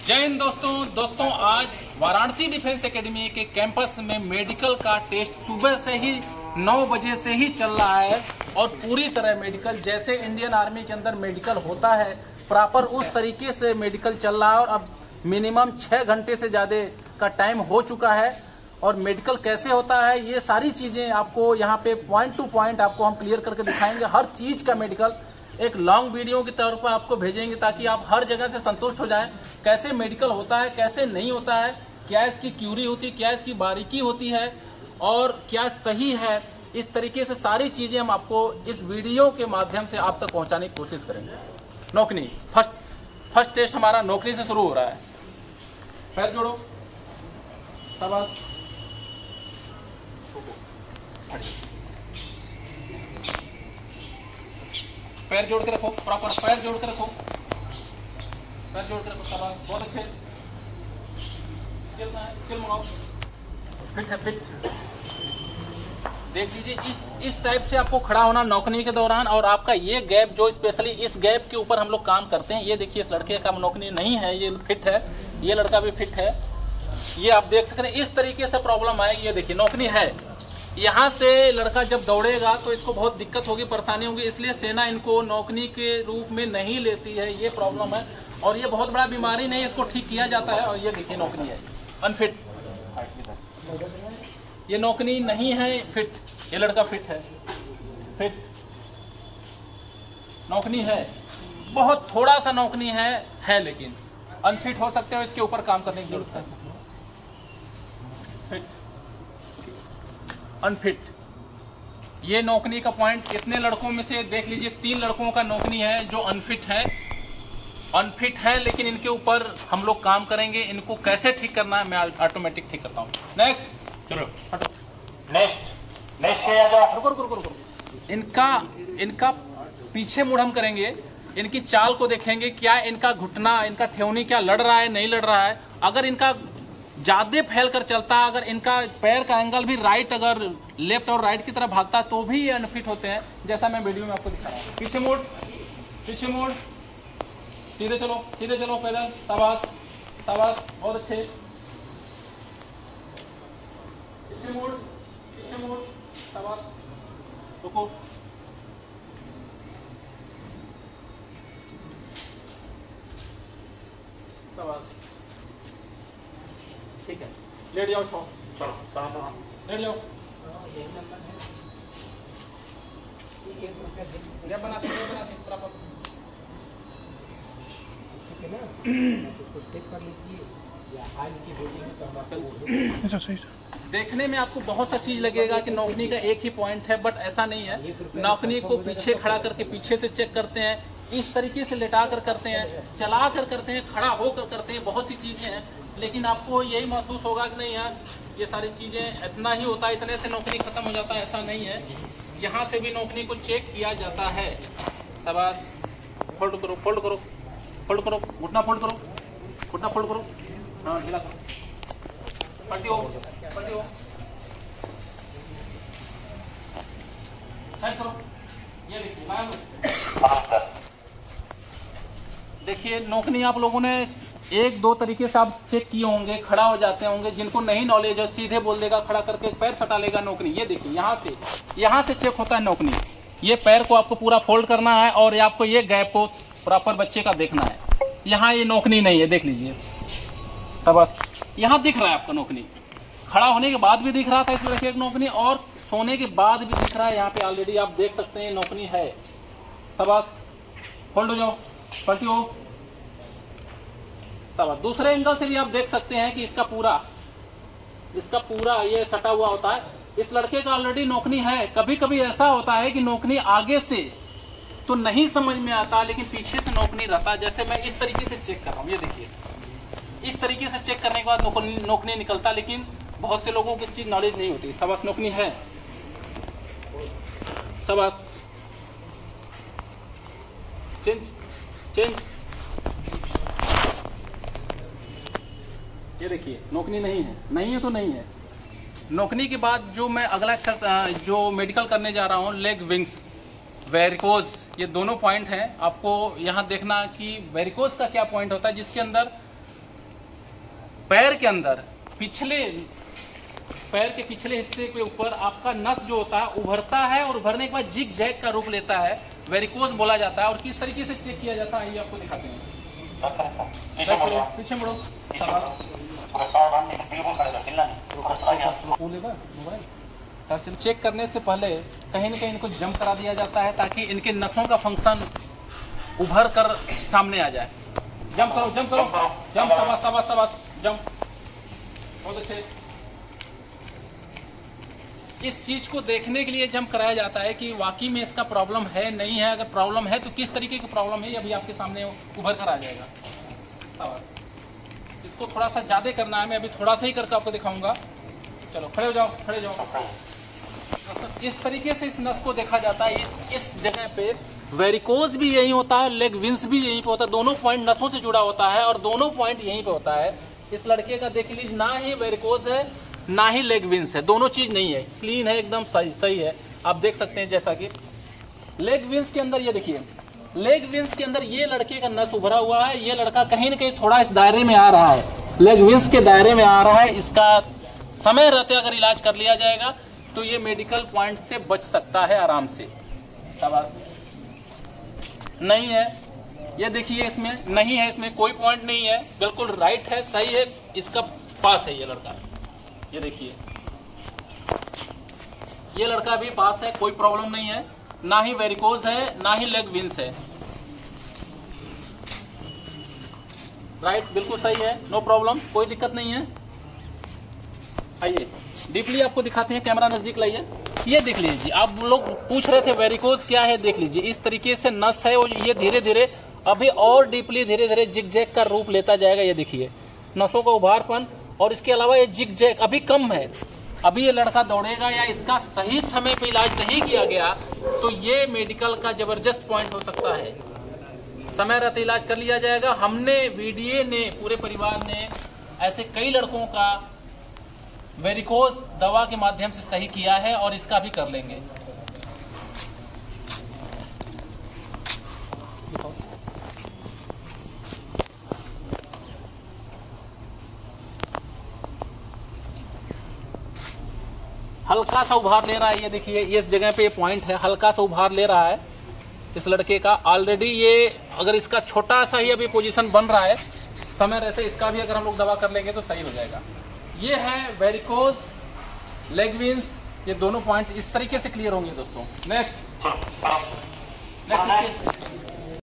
जय हिंद दोस्तों आज वाराणसी डिफेंस एकेडमी के कैंपस में मेडिकल का टेस्ट सुबह से ही 9 बजे से ही चल रहा है और पूरी तरह मेडिकल जैसे इंडियन आर्मी के अंदर मेडिकल होता है प्रॉपर उस तरीके से मेडिकल चल रहा है और अब मिनिमम 6 घंटे से ज्यादा का टाइम हो चुका है। और मेडिकल कैसे होता है ये सारी चीजें आपको यहाँ पे पॉइंट टू पॉइंट आपको हम क्लियर करके दिखाएंगे। हर चीज का मेडिकल एक लॉन्ग वीडियो के तौर पर आपको भेजेंगे ताकि आप हर जगह से संतुष्ट हो जाएं। कैसे मेडिकल होता है, कैसे नहीं होता है, क्या इसकी क्यूरी होती है, क्या इसकी बारीकी होती है और क्या सही है, इस तरीके से सारी चीजें हम आपको इस वीडियो के माध्यम से आप तक पहुंचाने की कोशिश करेंगे। नौकनी फर्स्ट टेस्ट हमारा नौकरी से शुरू हो रहा है। पैर जोड़ो, शाबाश, पैर जोड़ के रखो, प्रॉपर पैर जोड़ के रखो, पैर जोड़ के रखो, शाबाश, बहुत अच्छे। स्किल मंगाओ, फिट है, फिट। देख लीजिए इस टाइप से आपको खड़ा होना नौकनी के दौरान। और आपका ये गैप जो स्पेशली इस गैप के ऊपर हम लोग काम करते हैं। ये देखिए इस लड़के का नौकनी नहीं है, ये फिट है, ये लड़का भी फिट है, ये आप देख सकते हैं। इस तरीके से प्रॉब्लम आएगी। ये देखिए नौकनी है, यहाँ से लड़का जब दौड़ेगा तो इसको बहुत दिक्कत होगी, परेशानी होगी, इसलिए सेना इनको नौकनी के रूप में नहीं लेती है। ये प्रॉब्लम है और ये बहुत बड़ा बीमारी नहीं है, इसको ठीक किया जाता है। और ये देखिए नौकनी है अनफिट, ये नौकनी नहीं है फिट, ये लड़का फिट है, फिट नौकनी है, बहुत थोड़ा सा नौकनी है लेकिन अनफिट हो सकते हो, इसके ऊपर काम करने की जरूरत है। फिट अनफिट, ये नौकनी का पॉइंट इतने लड़कों में से देख लीजिए 3 लड़कों का नौकनी है जो अनफिट है, लेकिन इनके ऊपर हम लोग काम करेंगे। इनको कैसे ठीक करना है मैं ऑटोमेटिक ठीक करता हूँ। नेक्स्ट, चलो हटो, नेक्स्ट रुको। इनका पीछे मुड़ हम करेंगे, इनकी चाल को देखेंगे, क्या इनका घुटना, इनका ठेवनी क्या लड़ रहा है, नहीं लड़ रहा है। अगर इनका ज्यादा फैल कर चलता है, अगर इनका पैर का एंगल भी राइट, अगर लेफ्ट और राइट की तरफ भागता है तो भी ये अनफिट होते हैं, जैसा मैं वीडियो में आपको दिखा रहा हूँ। पीछे मुड़, सीधे चलो पैदल, शाबाश, बहुत अच्छे। पीछे मुड़, शाबाश, रुको, शाबाश, ठीक है, लेट जाओ, चलो लेट जाओ, गैप बनाते प्रॉपर। देखने में आपको बहुत सा चीज लगेगा कि नौकनी का एक ही पॉइंट है, बट ऐसा नहीं है। नौकनी को पीछे खड़ा करके पीछे से चेक करते हैं, इस तरीके से लेटा कर करते हैं, चला कर करते हैं, खड़ा होकर करते हैं, बहुत सी चीजें हैं। लेकिन आपको यही महसूस होगा कि नहीं यार ये सारी चीजें इतना ही होता है, इतने से नौकरी खत्म हो जाता है, ऐसा नहीं है। यहाँ से भी नौकरी को चेक किया जाता है। शाबाश, फोल्ड करो, घुटना फोल्ड करो, हाँ ढीला करो, पलटी हो, साइड करो। ये देखिए नौकरी आप लोगों ने 1-2 तरीके से आप चेक किए होंगे, खड़ा हो जाते होंगे। जिनको नहीं नॉलेज है सीधे बोल देगा, खड़ा करके पैर सटा लेगा नौकरी। ये देखिए यहाँ से चेक होता है नौकरी। ये पैर को आपको पूरा फोल्ड करना है और आपको ये गैप को प्रॉपर बच्चे का देखना है। यहाँ ये नौकरी नहीं है, देख लीजिए, तो बस यहाँ दिख रहा है आपका नौकरी, खड़ा होने के बाद भी दिख रहा था इस लड़के की नौकरी और सोने के बाद भी दिख रहा है। यहाँ पे ऑलरेडी आप देख सकते हैं नौकरी है। शाबाश, फोल्ड हो जाओ, पलटी हो, शाबाश। दूसरे एंगल से भी आप देख सकते हैं कि इसका पूरा ये सटा हुआ होता है। इस लड़के का ऑलरेडी नौकरी है। कभी कभी ऐसा होता है कि नौकरी आगे से तो नहीं समझ में आता, लेकिन पीछे से नौकरी रहता है। जैसे मैं इस तरीके से चेक कर रहा हूँ, ये देखिए, इस तरीके से चेक करने के बाद नौकरी निकलता, लेकिन बहुत से लोगों को इस चीज नॉलेज नहीं होती। शाबाश, नौकरी है, शाबाश, चेंज। ये देखिए नौकरी नहीं है तो नहीं है। नौकरी के बाद जो मैं अगला जो मेडिकल करने जा रहा हूँ, लेग विंग्स, वेरिकोज, ये दोनों पॉइंट हैं। आपको यहाँ देखना कि वेरिकोज का क्या पॉइंट होता है, जिसके अंदर पैर के अंदर पैर के पिछले हिस्से के ऊपर आपका नस जो होता है उभरता है और उभरने के बाद जिग जैग का रूप लेता है, वेरिकोज बोला जाता है। और किस तरीके से चेक किया जाता है ये आपको दिखाते हैं। पीछे मुड़ो, चेक करने से पहले कहीं न कहीं इनको जंप करा दिया जाता है ताकि इनके नसों का फंक्शन उभर कर सामने आ जाए। जंप करो, जंप करो, जंप, शाबाश, जंप, बहुत अच्छे। इस चीज को देखने के लिए जंप कराया जाता है कि वाकई में इसका प्रॉब्लम है नहीं है। अगर प्रॉब्लम है तो किस तरीके की प्रॉब्लम है, ये अभी आपके सामने उभर कर आ जाएगा। इसको थोड़ा सा ज्यादा करना है, मैं अभी थोड़ा सा ही करके आपको दिखाऊंगा। चलो खड़े हो जाओ, खड़े जाओ। इस तरीके से इस नस को देखा जाता है। इस जगह पे वेरिकोज भी यही होता है, लेग विंस भी यहीं पे होता है। दोनों पॉइंट नसों से जुड़ा होता है और दोनों पॉइंट यहीं पे होता है। इस लड़के का देख लीजिए, ना ही वेरिकोज है ना ही लेग विंस है, दोनों चीज नहीं है, क्लीन है, एकदम सही है। आप देख सकते हैं जैसा कि लेग विंस के अंदर, ये देखिए लेग विंस के अंदर ये लड़के का नस उभरा हुआ है। ये लड़का कहीं न कहीं थोड़ा इस दायरे में आ रहा है, लेग विंस के दायरे में आ रहा है। इसका समय रहते अगर इलाज कर लिया जाएगा तो ये मेडिकल पॉइंट से बच सकता है आराम से। शाबाश। नहीं है, ये देखिए इसमें नहीं है, इसमें कोई पॉइंट नहीं है, बिल्कुल राइट है, सही है, इसका पास है ये लड़का। ये देखिए ये लड़का भी पास है, कोई प्रॉब्लम नहीं है, ना ही वेरिकोज है ना ही लेग विंस है। राइट, बिल्कुल सही है, नो प्रॉब्लम, कोई दिक्कत नहीं है। आइए डीपली आपको दिखाते हैं, कैमरा नजदीक लाइए। ये देख लीजिए, आप लोग पूछ रहे थे वेरिकोज क्या है, देख लीजिए इस तरीके से नस है और ये धीरे धीरे अभी और डीपली धीरे धीरे जिग जैग का रूप लेता जाएगा। ये देखिए नसों का उभारपन, और इसके अलावा ये जिग जैग अभी कम है। अभी ये लड़का दौड़ेगा या इसका सही समय पे इलाज नहीं किया गया तो ये मेडिकल का जबरदस्त पॉइंट हो सकता है। समय रहते इलाज कर लिया जाएगा। हमने वीडीए ने, पूरे परिवार ने ऐसे कई लड़कों का वेरिकोज दवा के माध्यम से सही किया है और इसका भी कर लेंगे। हल्का सा उभार ले रहा है, ये देखिए ये इस जगह पे ये पॉइंट है, हल्का सा उभार ले रहा है इस लड़के का। ऑलरेडी ये अगर इसका छोटा सा ही अभी पोजीशन बन रहा है, समय रहते इसका भी अगर हम लोग दवा कर लेंगे तो सही हो जाएगा। ये है वेरिकोज, लेग विंस, ये दोनों पॉइंट इस तरीके से क्लियर होंगे दोस्तों। नेक्स्ट